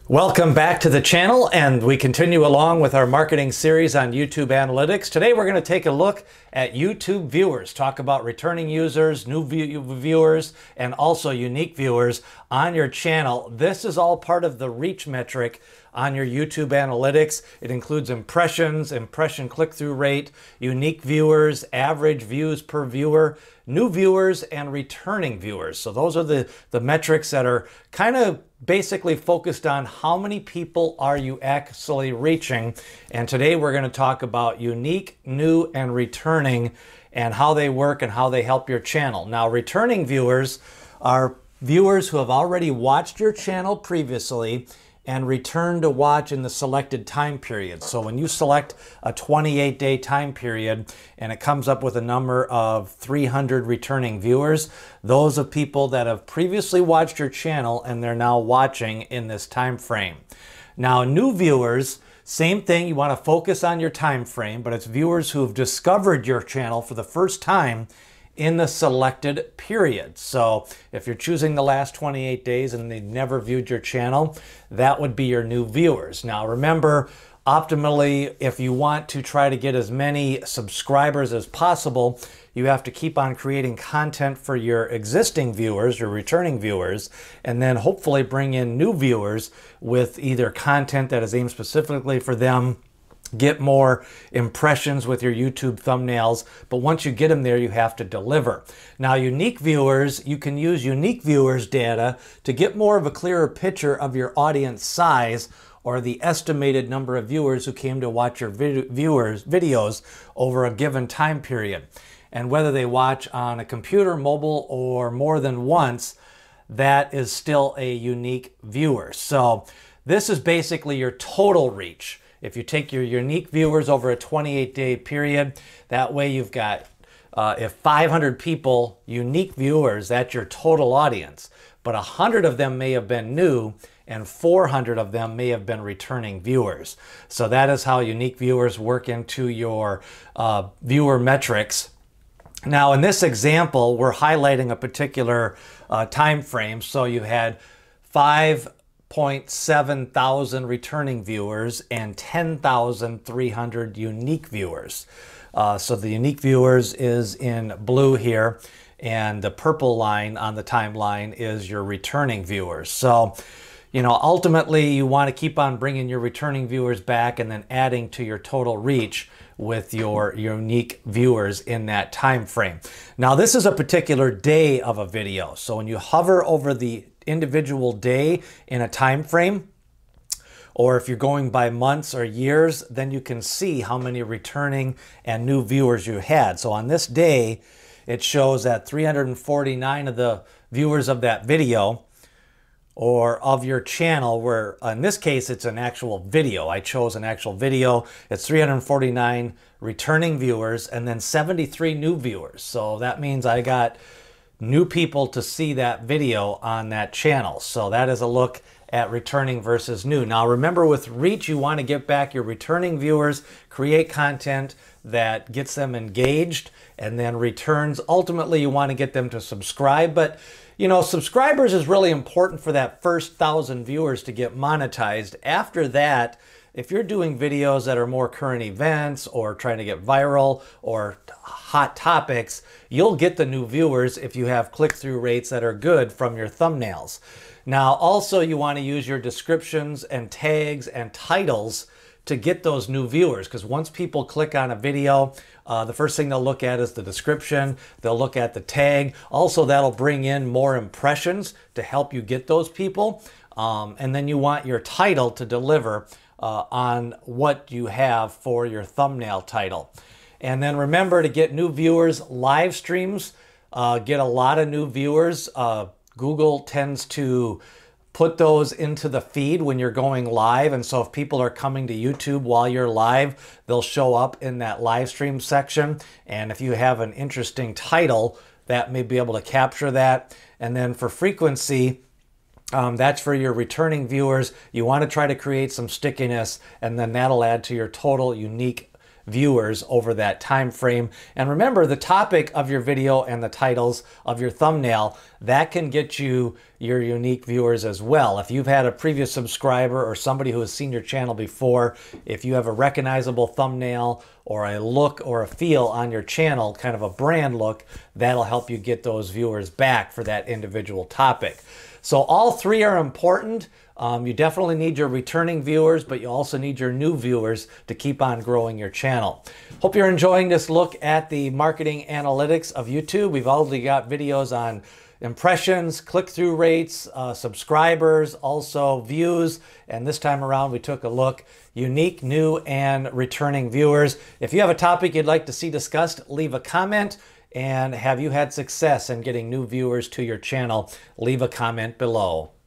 Welcome back to the channel, and we continue along with our marketing series on YouTube analytics. Today we're going to take a look at YouTube viewers, talk about returning users, new viewers, and also unique viewers on your channel. This is all part of the reach metric on your YouTube analytics. It includes impressions, impression click-through rate, unique viewers, average views per viewer, new viewers, and returning viewers. So those are the metrics that are kind of basically focused on how many people are you actually reaching. And today we're going to talk about unique, new, and returning, and how they work and how they help your channel. Now, returning viewers are viewers who have already watched your channel previously and return to watch in the selected time period. So when you select a 28-day time period and it comes up with a number of 300 returning viewers, those are people that have previously watched your channel and they're now watching in this time frame. Now, new viewers, same thing, you want to focus on your time frame, but it's viewers who have discovered your channel for the first time in the selected period. So if you're choosing the last 28 days and they've never viewed your channel, that would be your new viewers. Now remember, optimally, if you want to try to get as many subscribers as possible, you have to keep on creating content for your existing viewers, your returning viewers, and then hopefully bring in new viewers with either content that is aimed specifically for them, get more impressions with your YouTube thumbnails, but once you get them there, you have to deliver. Now, unique viewers, you can use unique viewers data to get more of a clearer picture of your audience size or the estimated number of viewers who came to watch your videos over a given time period. And whether they watch on a computer, mobile, or more than once, that is still a unique viewer. So this is basically your total reach. If you take your unique viewers over a 28-day period, that way you've got, if 500 people, unique viewers, that's your total audience. But 100 of them may have been new and 400 of them may have been returning viewers. So that is how unique viewers work into your viewer metrics. Now, in this example, we're highlighting a particular time frame. So you had 5.7 thousand returning viewers and 10,300 unique viewers. So the unique viewers is in blue here, and the purple line on the timeline is your returning viewers. So, you know, ultimately you want to keep on bringing your returning viewers back and then adding to your total reach with your unique viewers in that time frame. Now, this is a particular day of a video. So when you hover over the individual day in a time frame, or if you're going by months or years, then you can see how many returning and new viewers you had. So on this day, it shows that 349 of the viewers of that video or of your channel were, in this case, it's an actual video. I chose an actual video. It's 349 returning viewers and then 73 new viewers. So that means I got new people to see that video on that channel. So that is a look at returning versus new. Now remember, with reach, you want to get back your returning viewers, create content that gets them engaged, and then returns. Ultimately, you want to get them to subscribe. But you know, subscribers is really important for that first 1,000 viewers to get monetized. After that, if you're doing videos that are more current events or trying to get viral or hot topics, you'll get the new viewers if you have click-through rates that are good from your thumbnails. Now, also, you want to use your descriptions and tags and titles to get those new viewers, because once people click on a video, the first thing they'll look at is the description. They'll look at the tag. Also, that'll bring in more impressions to help you get those people. And then you want your title to deliver on what you have for your thumbnail title. And then remember, to get new viewers, live streams get a lot of new viewers. Google tends to put those into the feed when you're going live. And so if people are coming to YouTube while you're live, they'll show up in that live stream section. And if you have an interesting title, that may be able to capture that. And then for frequency, that's for your returning viewers. You want to try to create some stickiness, and then that'll add to your total unique viewers over that time frame. And remember, the topic of your video and the titles of your thumbnail, that can get you your unique viewers as well. If you've had a previous subscriber or somebody who has seen your channel before, if you have a recognizable thumbnail or a look or a feel on your channel, kind of a brand look, that'll help you get those viewers back for that individual topic. So all three are important. You definitely need your returning viewers, but you also need your new viewers to keep on growing your channel. Hope you're enjoying this look at the marketing analytics of YouTube. We've already got videos on impressions, click-through rates, subscribers, also views, and this time around we took a look unique, new, and returning viewers. If you have a topic you'd like to see discussed, leave a comment. And have you had success in getting new viewers to your channel? Leave a comment below.